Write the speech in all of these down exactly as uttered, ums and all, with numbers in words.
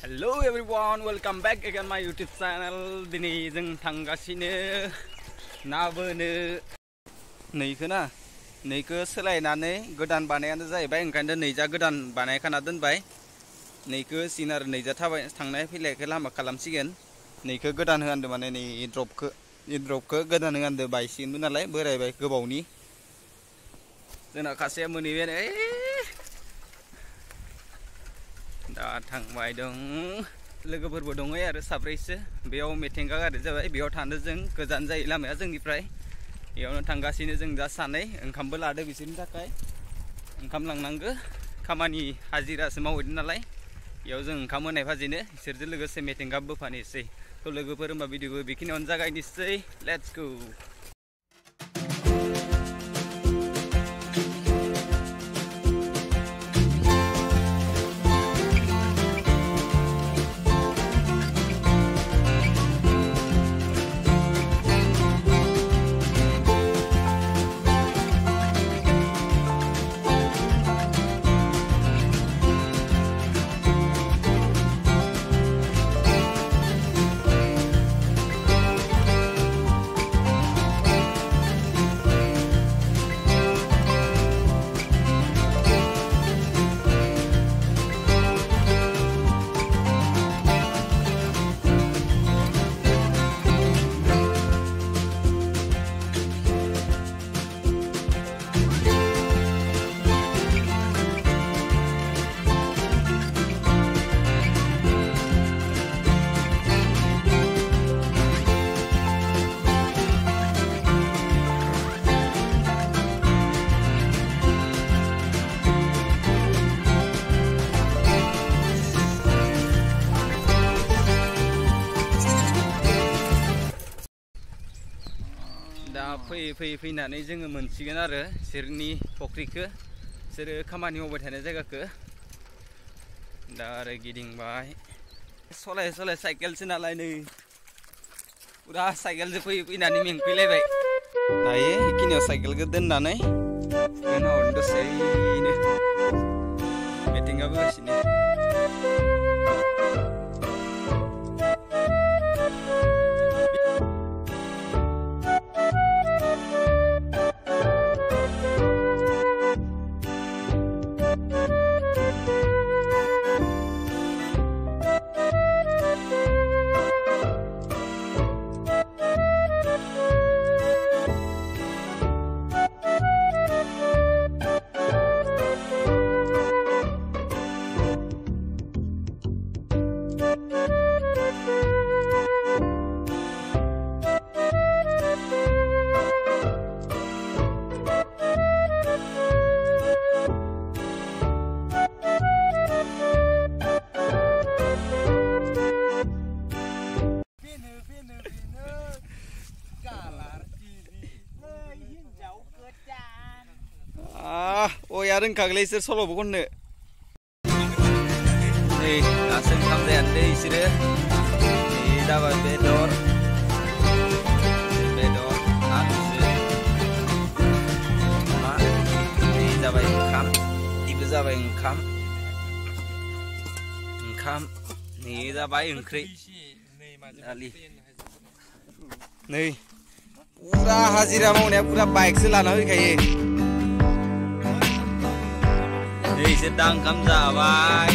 Hello everyone, welcome back again my YouTube channel. Dini जों थांगासिनो ना बोनो नैखो ना नैखो सोलायनानै गोदान बानायानो जाहैबाय ओंखायनो नैजा गोदान बानायखाना दोनबाय नैखो सिनार नैजा थाबाय थांनाय फैलायखौ लामा खालामसिगोन नैखो गोदान होआन्दो माने नै ड्रपखौ इ ड्रपखौ गोदान होआन्दो बायसिगोनबो नालाय बोरायबाय गोबावनि जोंना खासेया मोनहैबाय दा थांबाय दं लोगोफोरबो दङ आरो साब्रैसो बेयाव मिथिंगा गारि जाबाय बेयाव थानो जों गोजान जायो लामाया जोंनिफ्राय बेयावनो थांगासिनो जों दा सानै ओंखामबो लादो बिसोरनि थाखाय ओंखाम लांनांगो खामानि हाजिरासो मावहैदों नालाय बेयाव जों ओंखाम होनाय फाजिनो बिसोरजों लोगोसे मिथिंगाबो बोफानोसै थ' लोगोफोर होमबा भिडिअखौ बेखिनियावनो जागायनोसै लेट्स गो दा फैयै फैयै फैनानै जोङो मोनसिगोन आरो बिसोरनि फख्रिखौ बिसोरो खामानि मावबाय थानाय जायगाखौ दा आरो गिदिंबाय सलाय सलाय साइकेलसो नालाय नै पुरा साइकेलजों फैयै फैनानै मेंफैलायबाय दायो बेखिनियाव साइकेलखौ दोननानै दोनहरनो दसेनो मिटिंगाबो होगासिनो Oh ya रोंखागोलै इसोर सल'बो खननो नै दासो ओंखाम जायाखै इसोरो नै जाबाय बेदर बेदर आलुसो मा नै जाबाय ओंखाम इबो जाबाय ओंखाम ओंखाम नै जाबाय ओंख्रि दालि नै पुरा हाजिरा मावनाया पुरा बाइकसो लाना फैखायो इसोर दा ओंखाम जाबाय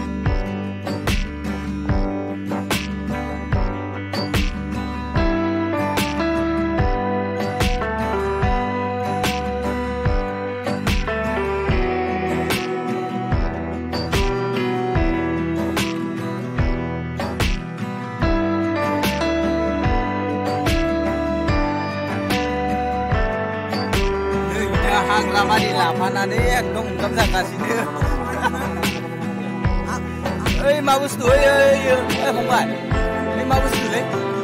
हाग्राबारि लाफानानै एकदम ओंखाम जागासिनो ओइ मा बुस्थु ओइ ओइ ओइ फंबाय ओइ मा बुस्थुलै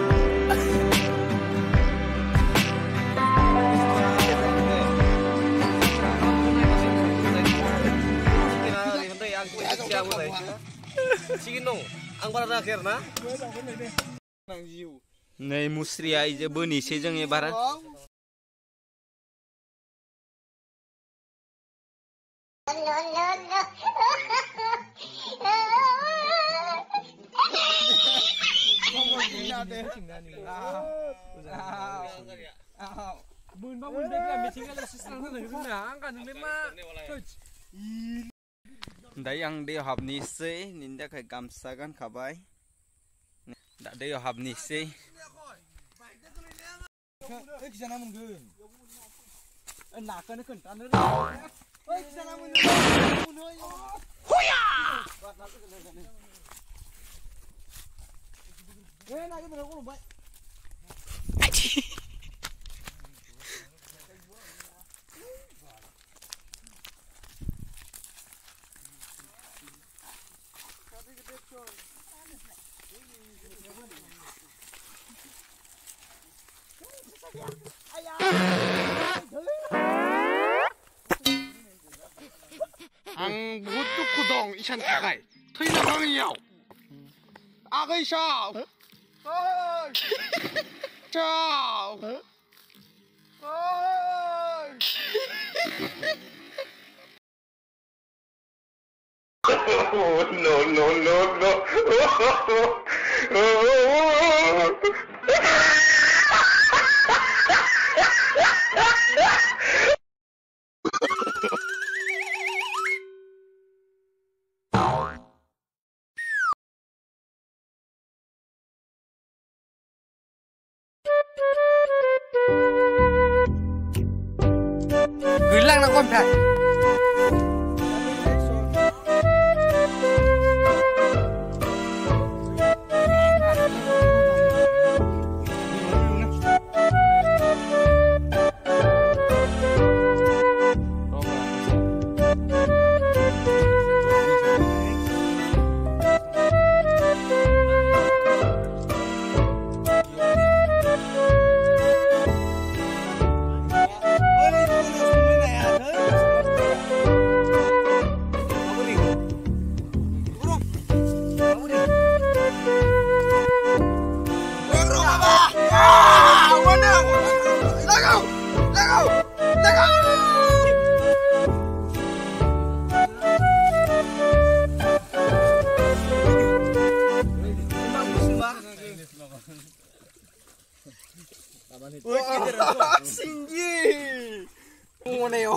नै मुस्रिया इजो बोनिसै जों एबार No, no, no. deh. Bun bangun deh kan meeting kan sistem tuh nang kan nang lima. Đấy ang đi học ni se nin đã cái cam sa gan khabai. Đã đi học ni se. Eh kisana mun gun. En nak kan kan tan. Eh kisana mun. Huya. Eh nak bener ko baik. ang butuh kudong isan kakai, tuy na kang iyaw. Agay siya. Ay! Ciao. Ay! Oh, no, no, no, no. Gửi lăng là con phải. Singgi. Ngoneo.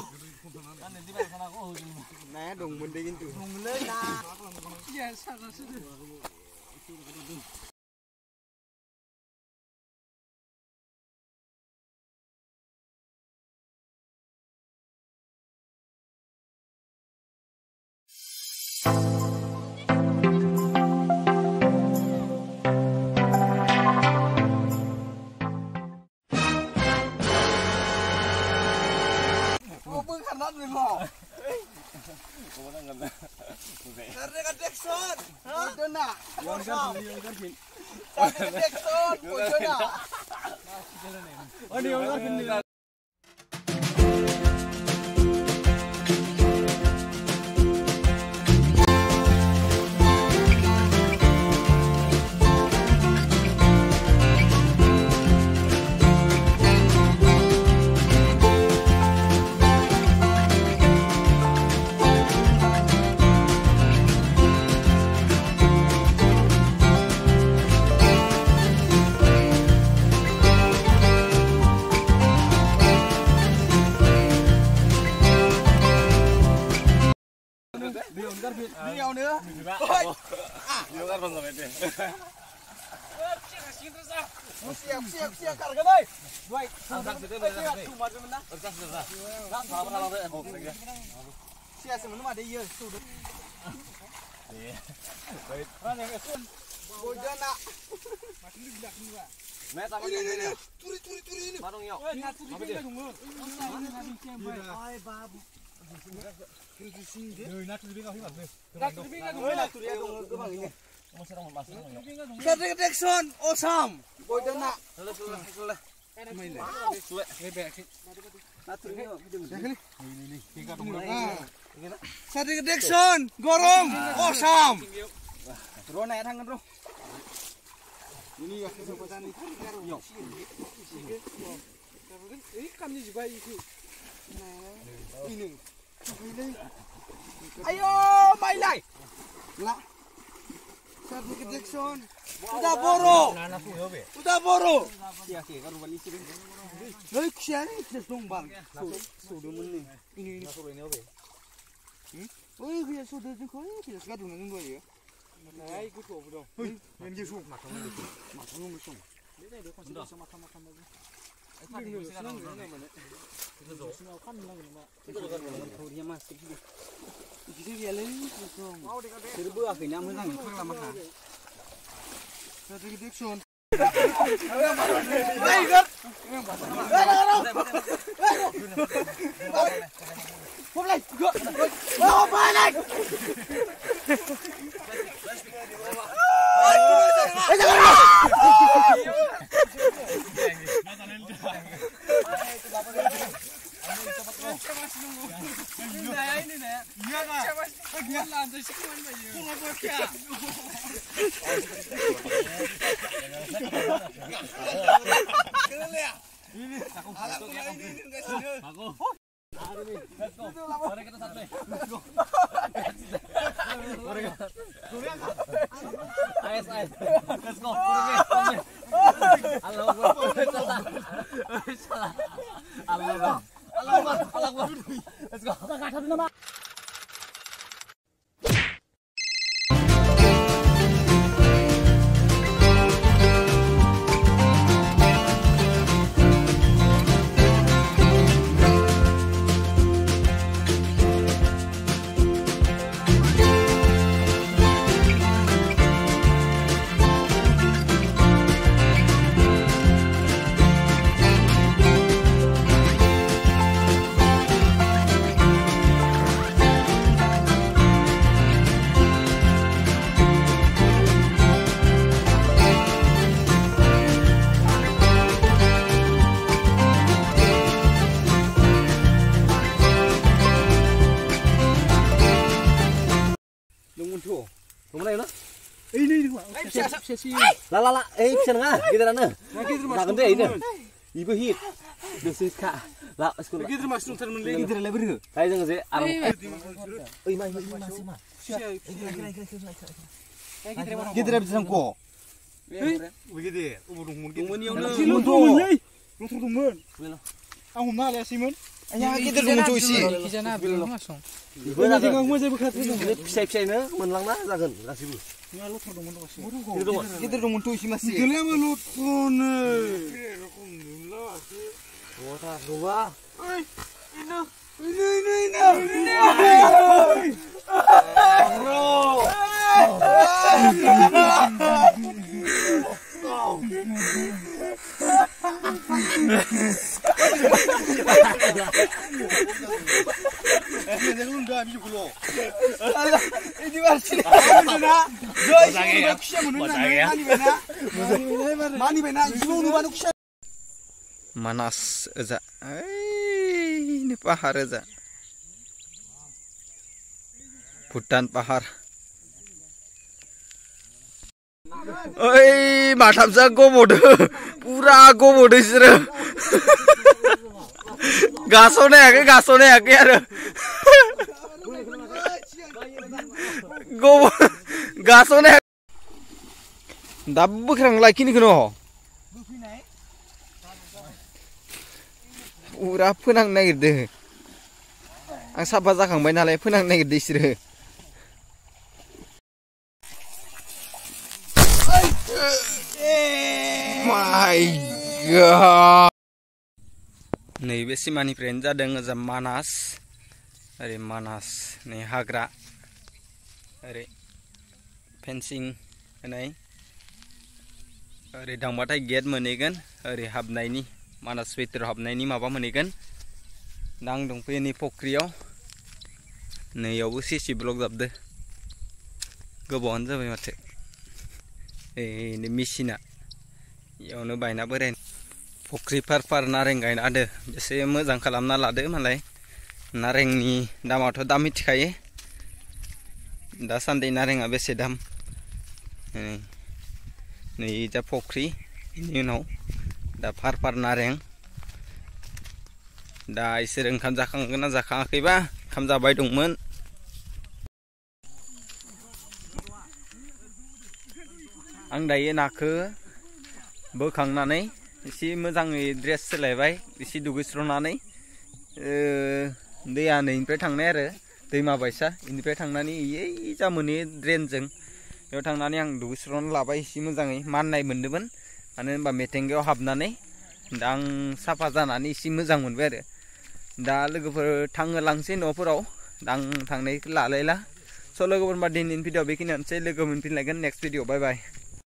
Nah, dong mendingin tuh. Iya, sana sudah. Karena kan Jackson, bodoh nak. Yang kan, yang kan gini. Karena Jackson, bodoh nak. Oh ni yang kan gini. Điều nữa. Điều kan bang ini. Siap siap siap karga boy. Boy. Angkat situ boleh nanti. Angkat situ. Nak sama kalau ada hoax lagi. Siap sebenarnya ada iya sudah. Baik. Mana yang esun? Bodoh nak. Makin di belakang juga. Nah, sama Ini ini turi turi turi ini. Marung yuk. Eh, nak turi pindah dong. Ay babu. Karena Jackson, awesome. Bodoh nak. Karena Jackson, gorong, awesome. Bro naik tangan bro. Ini ya kesempatan ini. Yuk. Ikannya juga itu. Ini. Ayo, main lagi. Lah. Jackson. Udah boro. Udah boro. Iya sih, kan balik sih. Hei, kian ini dong bang. Swdwm ini. Ini ini Masuk ini oke. Oh iya, sudah juga ya. Kita sekarang dengan dua ya. Nah, ikut kok bro. Hei, yang dia sung. Makan dulu. Makan dulu sung. Ini dia konsumsi makan-makan lagi. Itu dia senang mana? Itu tuh. Semua kan bilang mak. Itu kan Dia masih gitu. Jadi dia lagi sung. mau dikatakan. Serbu akhirnya menang, kurang lama kan. Satu Jackson. Lah lah lah, eh bisa nggak? Kita nana. Nggak gede ini. Ibu hit. Dosis kak. Lah, sekolah. Kita masuk terus lagi. Kita lebar ke. Kayak jangan sih. Arang. Oh ima ima ima masih mah. Kita bisa sangko. Begitu. Tunggu nih Lu tunggu nih. Lu tunggu. Aku mana ya Simon? Ya kita tunggu cuy sih. Kita nak belum langsung. Ibu nak tengok mau saya bekat ini. Pisai-pisai nih, menlang nah, jangan kasih bu. Ya lu tunggu dulu masih. Kita tunggu cuy sih masih. Kita mau lu tunggu. Oh tak dua. Ini ini ini. Bro. Ini masih. Manas aja. Ini pahar aja. Hutan pahar. Oi, matam sa gobodo. Pura gobodo isra. Gasone ake, gasone ake yaar. Gobo gasone. Dabbu khrang lai kini kono. Pura phunang nagirde. Ang saba jakhangbai nalai phunang nagirde isra. My God. Nैबे सिमानिफ्रायनो जादों ओजा मानास ओरै मानास नै हाग्रा ओरै फेन्सिं होनाय ओरै दांबाथाय गेट मोनहैगोन ओरै हाबनायनि मानास भितोराव हाबनायनि माबा मोनहैगोन दा आं दंफैयो नै फख्रियाव नैयावबो सिसि ब्लक जाबदो गोबावानो जाबाय माथो ए नै मेसिना इयावनो बायना बोराय फख्रि फार फार नारें गायना होदो एसे मोजां खालामना लादो मालाय नारेंनि दामाथ' दाम मिथिखायो दासान्दि नारेंआ बेसे दाम नै जा फख्रि बेनि उनाव दा फार फार नारें दा इसोर ओंखाम जाखांगोन ना जाखाङाखैबा ओंखाम जाबाय दंमोन आं दायो नाखो बोखांनानै एसे मोजाङै ड्रेस सोलायबाय एसे दुगैस्रनानै दैया नैनिफ्राय थांनाय आरो दैमा बायसा इनिफ्राय थांनानै इयै जा मोनो ड्रेनजों बेयाव थांनानै आं दुगैस्रना लाबाय एसे मोजाङै माननाय मोन्दोंमोन मानो होनबा मेथेंगायाव हाबनानै दा आं साफा जानानै एसे मोजां मोनबाय आरो दा लोगोफोर थाङो लांसै न'फोराव आं थांनायखौ लालायला स' लोगोफोर होनबा दिनैनि भिडिअ बेखिनियानोसै लोगो मोनफिनलायगोन नेक्स्ट भिडिअ बाय बाय